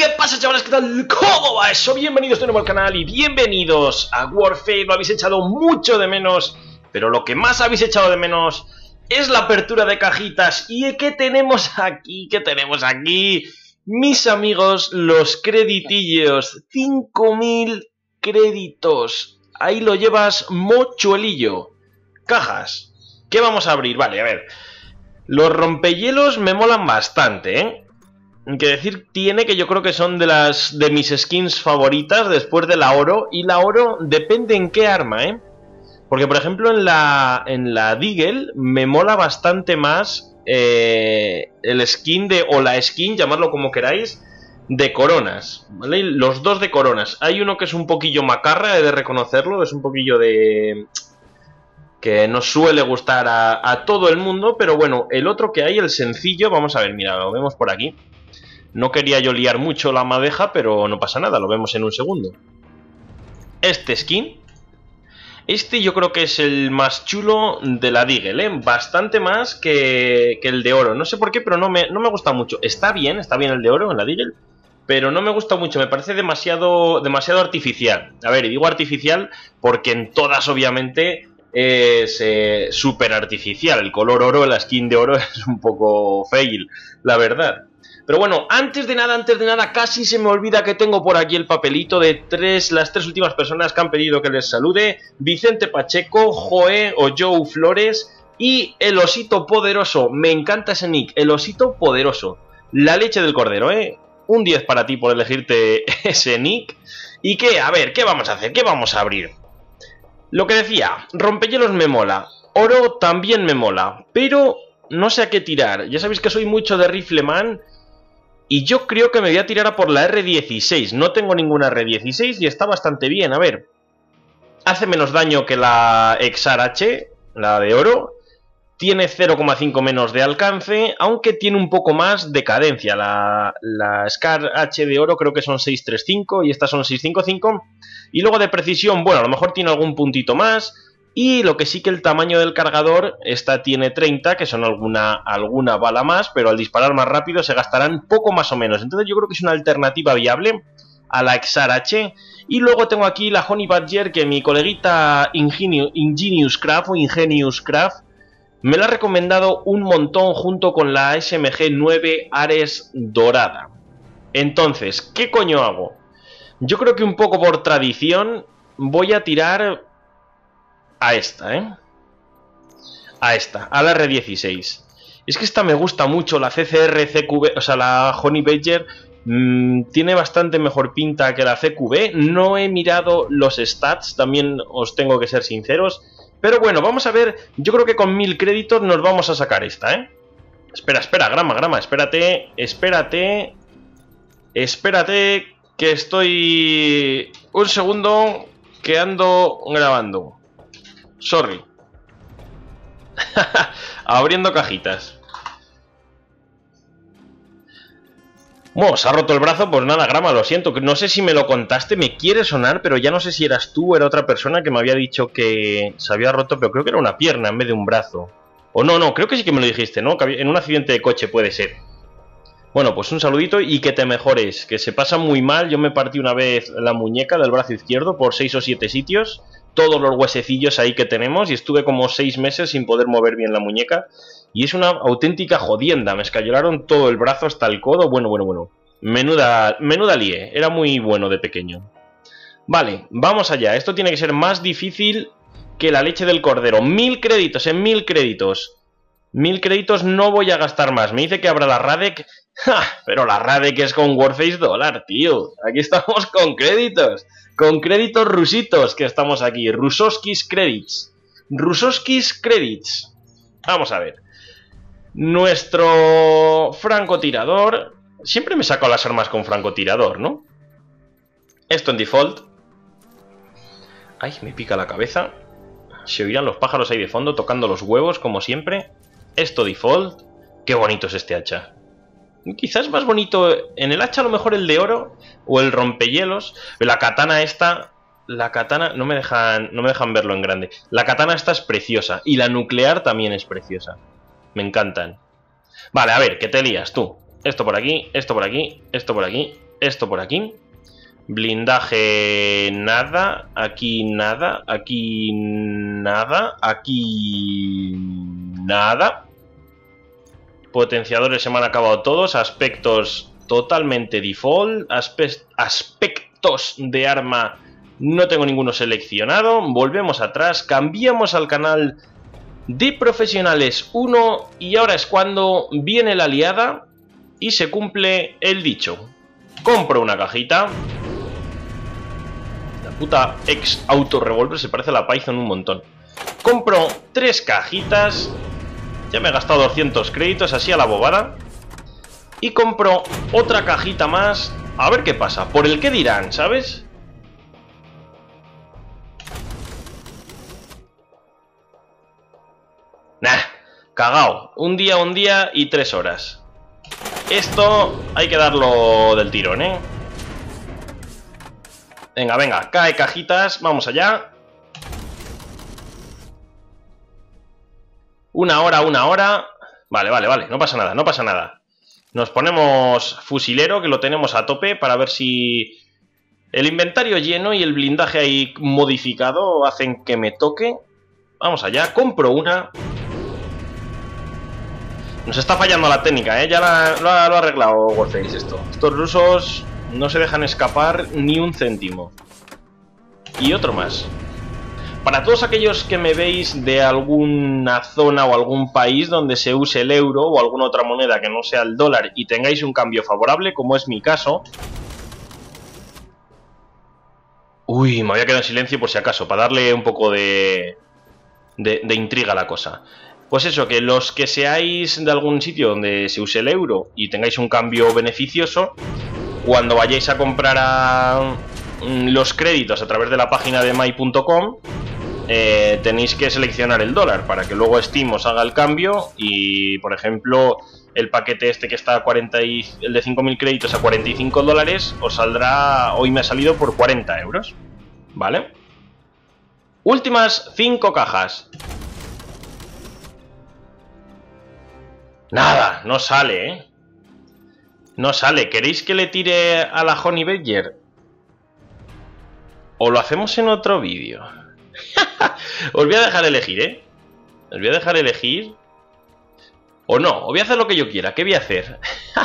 pasa, chavales? ¿Qué tal? ¿Cómo va eso? Bienvenidos de nuevo al canal y bienvenidos a Warfare. Lo habéis echado mucho de menos, pero lo que más habéis echado de menos es la apertura de cajitas. ¿Y qué tenemos aquí? ¿Qué tenemos aquí? Mis amigos, los creditillos. 5000 créditos. Ahí lo llevas, mochuelillo. Cajas. ¿Qué vamos a abrir? Vale, a ver. Los rompehielos me molan bastante, ¿eh? Que decir tiene que yo creo que son de mis skins favoritas después de la oro. Y la oro depende en qué arma, ¿eh? Porque por ejemplo en la Deagle me mola bastante más el skin o la skin, llamadlo como queráis, de coronas, ¿vale? Los dos de coronas. Hay uno que es un poquillo macarra, he de reconocerlo, es un poquillo de... que no suele gustar a todo el mundo, pero bueno, el otro que hay, el sencillo, vamos a ver, mira, lo vemos por aquí. No quería yo liar mucho la madeja, pero no pasa nada, lo vemos en un segundo. Este skin, este yo creo que es el más chulo de la Deagle, ¿eh? Bastante más que el de oro. No sé por qué, pero no me gusta mucho. Está bien el de oro en la Deagle, pero no me gusta mucho, me parece demasiado artificial. A ver, y digo artificial porque en todas obviamente es súper artificial. El color oro, la skin de oro es un poco fail, la verdad. Pero bueno, antes de nada, casi se me olvida que tengo por aquí el papelito de las tres últimas personas que han pedido que les salude. Vicente Pacheco, Joe o Joe Flores y el osito poderoso. Me encanta ese nick, el osito poderoso. La leche del cordero, ¿eh? Un 10 para ti por elegirte ese nick. ¿Y qué? A ver, ¿qué vamos a hacer? ¿Qué vamos a abrir? Lo que decía, rompehielos me mola, oro también me mola, pero no sé a qué tirar. Ya sabéis que soy mucho de rifleman y yo creo que me voy a tirar a por la R16. No tengo ninguna R16 y está bastante bien. A ver, hace menos daño que la XAR H, la de oro. Tiene 0,5 menos de alcance, aunque tiene un poco más de cadencia. La SCAR H de oro creo que son 635 y estas son 655. Y luego de precisión, bueno, a lo mejor tiene algún puntito más. Y lo que sí que el tamaño del cargador, esta tiene 30, que son alguna bala más, pero al disparar más rápido se gastarán poco más o menos. Entonces yo creo que es una alternativa viable a la XAR H. Y luego tengo aquí la Honey Badger, que mi coleguita Ingenious Craft me la ha recomendado un montón junto con la SMG 9 Ares dorada. Entonces, ¿qué coño hago? Yo creo que un poco por tradición voy a tirar a esta, ¿eh? A la R16. Es que esta me gusta mucho, la CCR, CQB, o sea, la Honey Badger tiene bastante mejor pinta que la CQB. No he mirado los stats, también os tengo que ser sinceros. Pero bueno, vamos a ver, yo creo que con 1000 créditos nos vamos a sacar esta, ¿eh? Espera, Grama, espérate, que estoy... Un segundo, que ando grabando. Sorry. Abriendo cajitas. Bueno, se ha roto el brazo, pues nada, Grama, lo siento. No sé si me lo contaste, me quiere sonar, pero ya no sé si eras tú o era otra persona que me había dicho que se había roto, pero creo que era una pierna en vez de un brazo. O no, creo que sí que me lo dijiste, ¿no? Que en un accidente de coche puede ser. Bueno, pues un saludito y que te mejores, que se pasa muy mal. Yo me partí una vez la muñeca del brazo izquierdo por 6 o 7 sitios, todos los huesecillos ahí que tenemos, y estuve como 6 meses sin poder mover bien la muñeca. Y es una auténtica jodienda, me escayolaron todo el brazo hasta el codo, bueno. Menuda lie, era muy bueno de pequeño. Vale, vamos allá, esto tiene que ser más difícil que la leche del cordero. 1000 créditos, 1000 créditos. 1000 créditos no voy a gastar más. Me dice que habrá la Radek. ¡Ja! Pero la Radek es con Warface dólar, tío. Aquí estamos con créditos. Con créditos rusitos que estamos aquí. Rusoskis Credits. Vamos a ver. Nuestro francotirador. Siempre me saco las armas con francotirador, ¿no? Esto en default. Ay, me pica la cabeza. Se oirán los pájaros ahí de fondo tocando los huevos, como siempre. Esto default. Qué bonito es este hacha. Quizás más bonito en el hacha, a lo mejor el de oro o el rompehielos. La katana esta... La katana... No me dejan verlo en grande. La katana esta es preciosa. Y la nuclear también es preciosa. Me encantan. Vale, a ver, ¿qué te lías tú? Esto por aquí, esto por aquí, esto por aquí. Esto por aquí. Blindaje nada. Aquí nada. Aquí nada. Aquí nada. Potenciadores se me han acabado todos. Aspectos totalmente default. Aspectos de arma no tengo ninguno seleccionado. Volvemos atrás. Cambiamos al canal de profesionales 1. Y ahora es cuando viene la liada y se cumple el dicho. Compro una cajita. La puta ex auto revolver se parece a la Python un montón. Compro 3 cajitas. Ya me he gastado 200 créditos así a la bobada. Y compro otra cajita más. A ver qué pasa. Por el que dirán, ¿sabes? Nah, cagao. Un día y 3 horas. Esto hay que darlo del tirón, ¿eh? Venga, venga, cae cajitas. Vamos allá. Una hora. Vale, vale, vale. No pasa nada, no pasa nada. Nos ponemos fusilero, que lo tenemos a tope, para ver si el inventario lleno y el blindaje ahí modificado hacen que me toque. Vamos allá. Compro una. Nos está fallando la técnica, ¿eh? Ya lo ha arreglado Warface esto. Estos rusos no se dejan escapar ni un céntimo. Y otro más. Para todos aquellos que me veis de alguna zona o algún país donde se use el euro o alguna otra moneda que no sea el dólar y tengáis un cambio favorable, como es mi caso... Uy, me había quedado en silencio por si acaso, para darle un poco de intriga a la cosa. Pues eso, que los que seáis de algún sitio donde se use el euro y tengáis un cambio beneficioso, cuando vayáis a comprar los créditos a través de la página de my.com, tenéis que seleccionar el dólar para que luego Steam os haga el cambio y, por ejemplo, el paquete este que está a el de 5.000 créditos a 45 dólares os saldrá, hoy me ha salido por 40 euros, ¿vale? Últimas 5 cajas. Nada, no sale, ¿eh? No sale. ¿Queréis que le tire a la Honey Badger? ¿O lo hacemos en otro vídeo? Os voy a dejar elegir, ¿eh? Os voy a dejar elegir. O no, os voy a hacer lo que yo quiera. ¿Qué voy a hacer?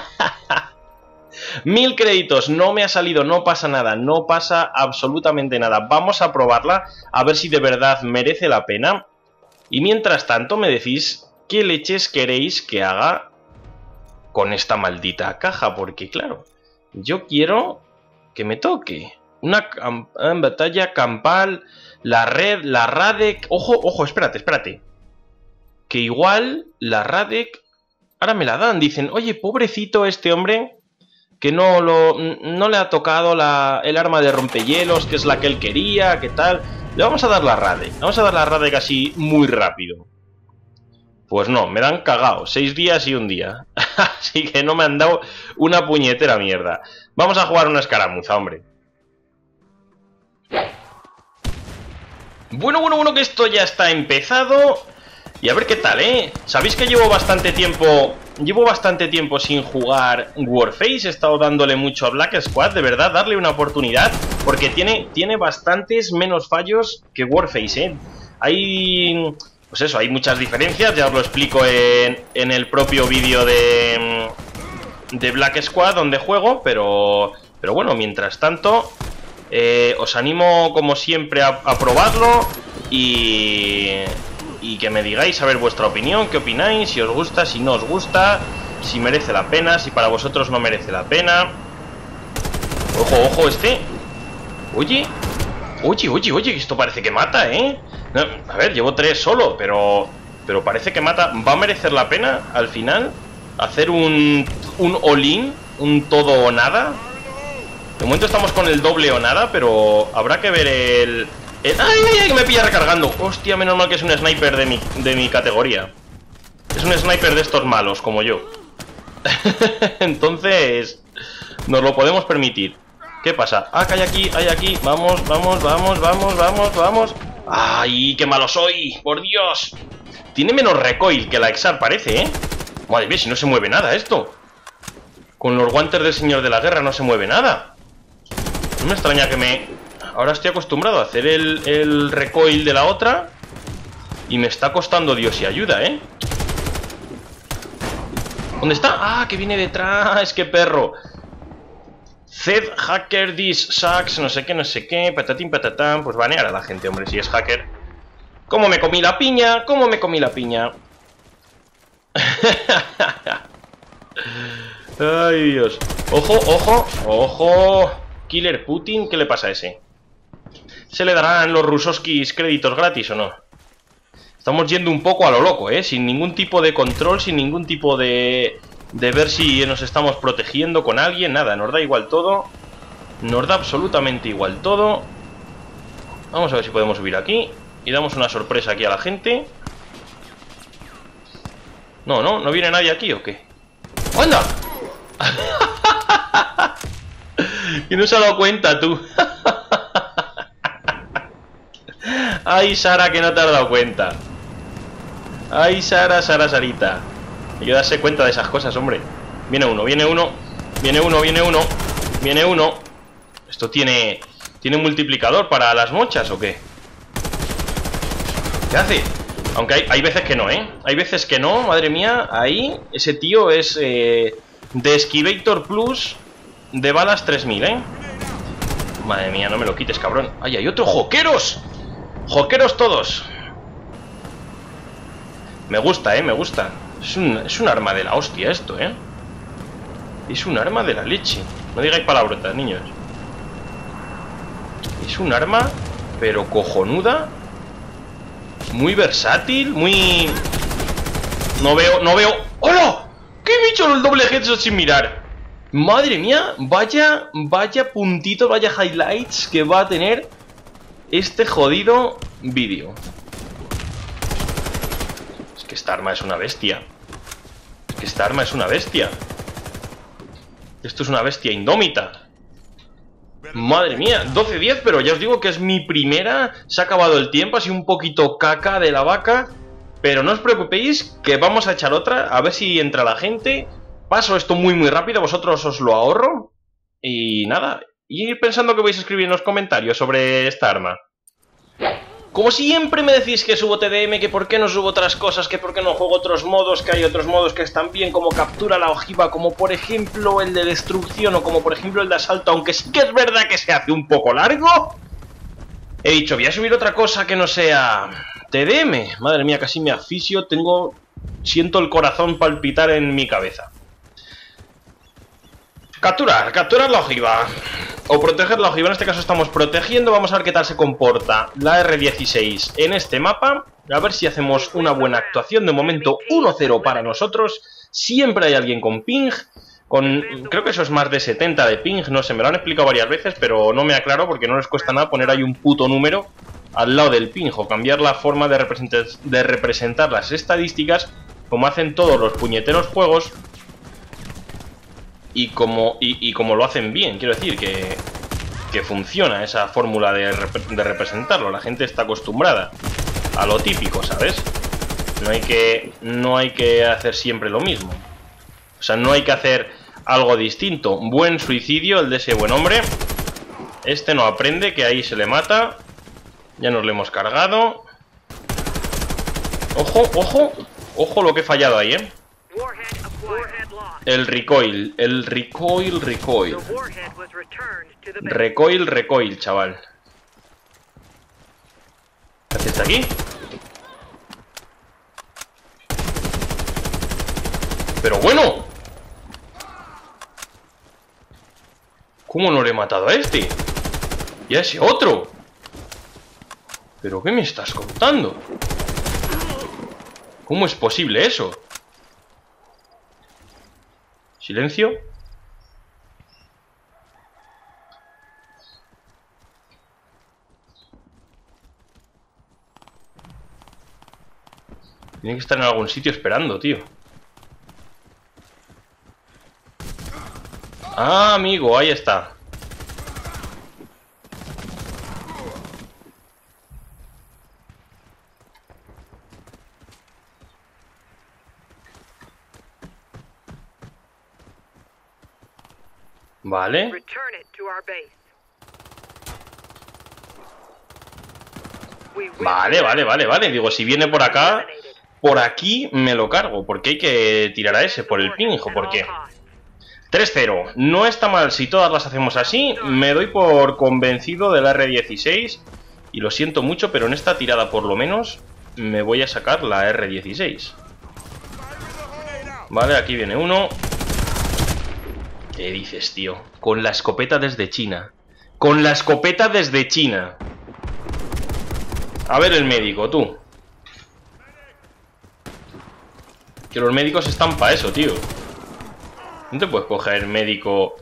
1000 créditos, no me ha salido, no pasa nada. No pasa absolutamente nada. Vamos a probarla, a ver si de verdad merece la pena. Y mientras tanto me decís... ¿qué leches queréis que haga con esta maldita caja? Porque, claro, yo quiero que me toque. Una batalla campal, la red, la Radek... Ojo, ojo, espérate. Que igual la Radek... Ahora me la dan, dicen, oye, pobrecito este hombre, que no le ha tocado el arma de rompehielos, que es la que él quería, ¿qué tal? Le vamos a dar la Radek. Vamos a dar la Radek así muy rápido. Pues no, me dan cagao, 6 días y un día. Así que no me han dado una puñetera mierda. Vamos a jugar una escaramuza, hombre. Bueno, que esto ya está empezado. Y a ver qué tal, ¿eh? Sabéis que llevo bastante tiempo sin jugar Warface. He estado dándole mucho a Black Squad, de verdad, darle una oportunidad. Porque tiene bastantes menos fallos que Warface, ¿eh? Pues eso, hay muchas diferencias, ya os lo explico en el propio vídeo de Black Squad donde juego, pero bueno, mientras tanto, os animo como siempre a probarlo y que me digáis a ver vuestra opinión, qué opináis, si os gusta, si no os gusta, si merece la pena, si para vosotros no merece la pena. Ojo, ojo este. Oye, esto parece que mata, ¿eh? No, a ver, llevo 3 solo, pero parece que mata. ¿Va a merecer la pena al final hacer un all-in, un todo o nada? De momento estamos con el doble o nada, pero habrá que ver el... ¡Ay, que me pilla recargando! Hostia, menos mal que es un sniper de mi categoría. Es un sniper de estos malos, como yo. Entonces, nos lo podemos permitir. ¿Qué pasa? Ah, que hay aquí. Vamos. ¡Ay, qué malo soy! ¡Por Dios! Tiene menos recoil que la Exar, parece, ¿eh? Madre mía, si no se mueve nada esto. Con los guantes del señor de la guerra no se mueve nada. No me extraña que me... Ahora estoy acostumbrado a hacer el recoil de la otra. Y me está costando Dios y ayuda, ¿eh? ¿Dónde está? ¡Ah, que viene detrás! ¡Qué perro! Zed hacker this sucks, no sé qué, patatín patatán. Pues banear a la gente, hombre, si es hacker. ¿Cómo me comí la piña? ¿Cómo me comí la piña? Ay, Dios. Ojo, ojo, ojo. Killer Putin, ¿qué le pasa a ese? ¿Se le darán los rusoskis créditos gratis o no? Estamos yendo un poco a lo loco, ¿eh? Sin ningún tipo de control, sin ningún tipo de ver si nos estamos protegiendo con alguien, nada, nos da igual todo. Nos da absolutamente igual todo. Vamos a ver si podemos subir aquí y damos una sorpresa aquí a la gente. No viene nadie aquí ¿o qué? ¡Anda! Y no se ha dado cuenta, tú. Ay, Sara, que no te has dado cuenta. Ay, Sara, Sarita. Hay que darse cuenta de esas cosas, hombre. Viene uno. ¿Esto tiene multiplicador para las mochas o qué? ¿Qué hace? Aunque hay veces que no, ¿eh? Hay veces que no, madre mía. Ahí, ese tío es de Esquivator Plus de balas 3000, ¿eh? Madre mía, no me lo quites, cabrón. ¡Ay, hay otro! ¡Joqueros! ¡Joqueros todos! Me gusta, me gusta. Es un arma de la hostia esto, Es un arma de la leche. No digáis palabrotas, niños. Es un arma, pero cojonuda. Muy versátil, muy... No veo... ¡Hola! ¿Qué me he hecho el doble headshot sin mirar? Madre mía, vaya puntitos, vaya highlights que va a tener este jodido vídeo. Es que esta arma es una bestia. Esto es una bestia indómita. Madre mía, 12-10, pero ya os digo que es mi primera. Se ha acabado el tiempo, así un poquito caca de la vaca. Pero no os preocupéis, que vamos a echar otra. A ver si entra la gente. Paso esto muy rápido, vosotros os lo ahorro. Y nada, y pensando que vais a escribir en los comentarios sobre esta arma. Como siempre me decís que subo TDM, que por qué no subo otras cosas, que por qué no juego otros modos, que hay otros modos que están bien, como captura la ojiva, como por ejemplo el de destrucción o como por ejemplo el de asalto, aunque sí que es verdad que se hace un poco largo. He dicho, voy a subir otra cosa que no sea TDM. Madre mía, casi me asfixio, siento el corazón palpitar en mi cabeza. Capturar la ojiva. O proteger la ojiva, en este caso estamos protegiendo. Vamos a ver qué tal se comporta la R16 en este mapa. A ver si hacemos una buena actuación. De momento 1-0 para nosotros. Siempre hay alguien con ping. Creo que eso es más de 70 de ping. No sé, me lo han explicado varias veces, pero no me aclaro porque no les cuesta nada poner ahí un puto número al lado del ping o cambiar la forma de representar las estadísticas como hacen todos los puñeteros juegos. Y como lo hacen bien, quiero decir que funciona esa fórmula de representarlo. La gente está acostumbrada a lo típico, ¿sabes? No hay que hacer siempre lo mismo. O sea, no hay que hacer algo distinto. Buen suicidio, el de ese buen hombre. Este no aprende, que ahí se le mata. Ya nos lo hemos cargado. Ojo, ojo. Ojo lo que he fallado ahí, El recoil, Recoil, chaval. ¿Qué haces aquí? Pero bueno. ¿Cómo no le he matado a este? Y a ese otro. ¿Pero qué me estás contando? ¿Cómo es posible eso? Silencio. Tiene que estar en algún sitio esperando, tío. Ah, amigo, ahí está. Vale. Vale. Digo, si viene por acá, por aquí me lo cargo. Porque hay que tirar a ese por el ping, hijo. ¿Por qué? 3-0. No está mal si todas las hacemos así. Me doy por convencido del R16. Y lo siento mucho, pero en esta tirada por lo menos me voy a sacar la R16. Vale, aquí viene uno. ¿Qué dices, tío? Con la escopeta desde China. Con la escopeta desde China. A ver el médico, tú. Que los médicos están para eso, tío. No te puedes coger el médico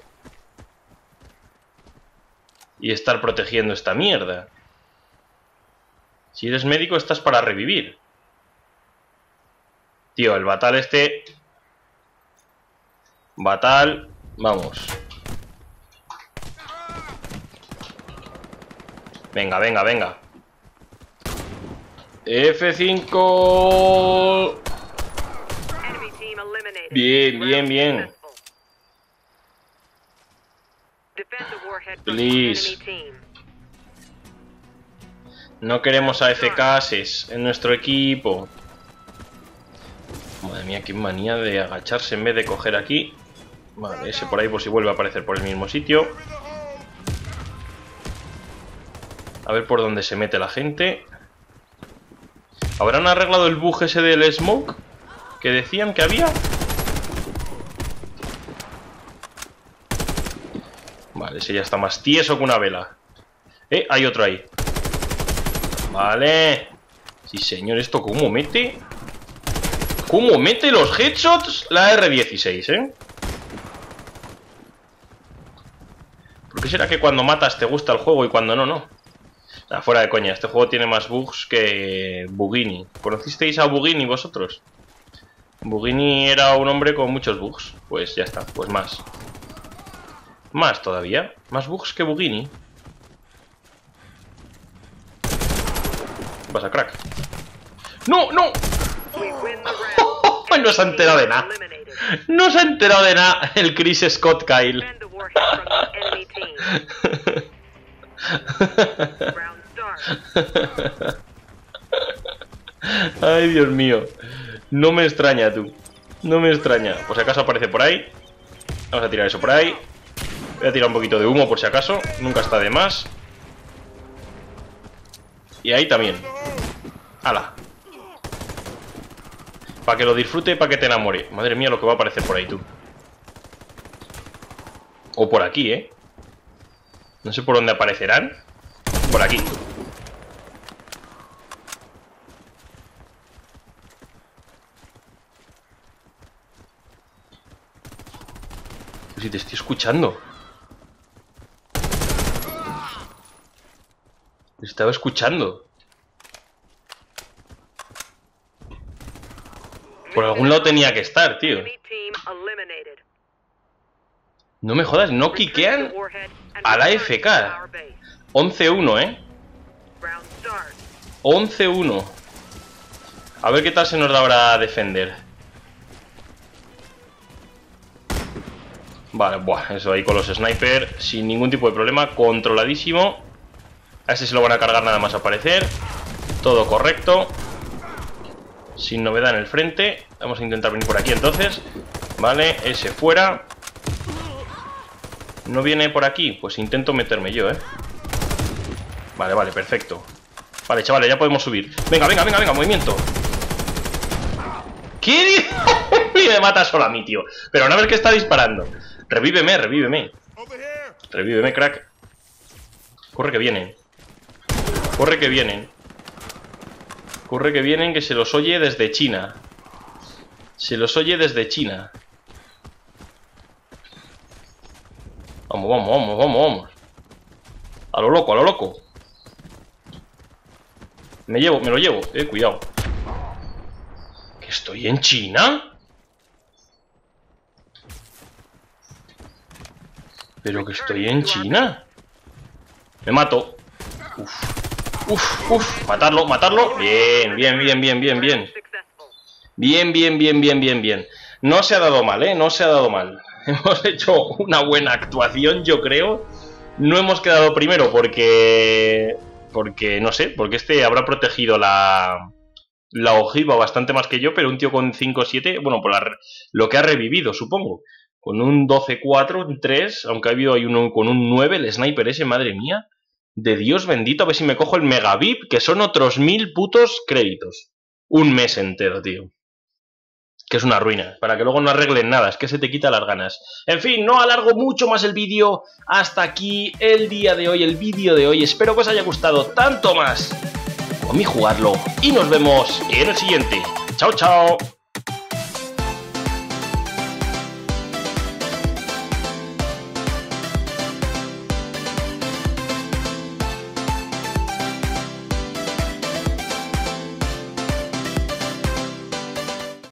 y estar protegiendo esta mierda. Si eres médico, estás para revivir. Tío, el Batal este... Batal... Vamos. Venga. F5... Bien. Please. No queremos AFKs en nuestro equipo. Madre mía, qué manía de agacharse en vez de coger aquí. Vale, ese por ahí por si vuelve a aparecer por el mismo sitio. A ver por dónde se mete la gente. ¿Habrán arreglado el bug ese del smoke que decían que había? Vale, ese ya está más tieso que una vela. Hay otro ahí. Vale. Sí, señor, ¿esto cómo mete? ¿Cómo mete los headshots la R16, ¿Por qué será que cuando matas te gusta el juego y cuando no, no? Ah, fuera de coña, este juego tiene más bugs que Bugini. ¿Conocisteis a Bugini vosotros? Bugini era un hombre con muchos bugs. Pues ya está, pues más. Más todavía. Más bugs que Bugini. ¿Qué pasa, crack? ¡No! No se ha enterado de nada. No se ha enterado de nada el Chris Scott Kyle. Ay, Dios mío. No me extraña, tú. No me extraña. Por si acaso aparece por ahí. Vamos a tirar eso por ahí. Voy a tirar un poquito de humo por si acaso. Nunca está de más. Y ahí también. ¡Hala! Para que lo disfrute, para que te enamore. Madre mía lo que va a aparecer por ahí, tú. O por aquí, No sé por dónde aparecerán. Por aquí. Pues si te estoy escuchando. Te estaba escuchando. Por algún lado tenía que estar, tío. No me jodas, no quiquean a la FK. 11-1, 11-1. A ver qué tal se nos da ahora a defender. Vale, buah, eso ahí con los snipers sin ningún tipo de problema, controladísimo. A ese se lo van a cargar nada más aparecer. Todo correcto. Sin novedad en el frente. Vamos a intentar venir por aquí entonces. Vale, ese fuera. ¿No viene por aquí? Pues intento meterme yo, Vale, perfecto. Vale, chavales, ya podemos subir. Venga, movimiento. ¿Qué? Y me mata solo a mí, tío. Pero a ver qué está disparando. Revíveme. Revíveme, crack. Corre que vienen. Corre que vienen, que se los oye desde China. Vamos. A lo loco. Me lo llevo. Cuidado. ¿Que estoy en China? ¿Pero que estoy en China? Me mato. Uf. Matarlo. Bien. Bien. No se ha dado mal, No se ha dado mal. Hemos hecho una buena actuación, yo creo. No hemos quedado primero porque no sé, porque este habrá protegido la ojiva bastante más que yo, pero un tío con 5-7, bueno, por lo que ha revivido, supongo. Con un 12-4, un 3, aunque ha habido ahí uno con un 9, el sniper ese, madre mía. De Dios bendito, a ver si me cojo el Mega VIP, que son otros 1000 putos créditos. Un mes entero, tío. Que es una ruina, para que luego no arreglen nada, es que se te quita las ganas. En fin, no alargo mucho más el vídeo. Hasta aquí el día de hoy, el vídeo de hoy. Espero que os haya gustado tanto más como a mí jugarlo. Y nos vemos en el siguiente. Chao, chao.